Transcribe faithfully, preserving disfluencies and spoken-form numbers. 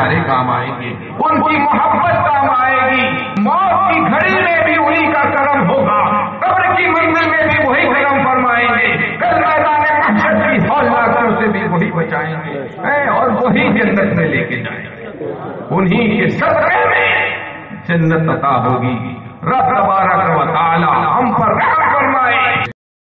हमारे काम आएंगे, उनकी मोहब्बत काम आएगी। मौत की घड़ी में भी उन्हीं का करम होगा, कब्र की मंजिल में भी वही करम फरमाएंगे, कल मैदान महशर की हौलनाकों से भी वही बचाएंगे और वही जन्नत में लेके जाएंगे। उन्हीं के सदक़े में जन्नत अता होगी। रब तबारक व तआला हम पर रहम फरमाए।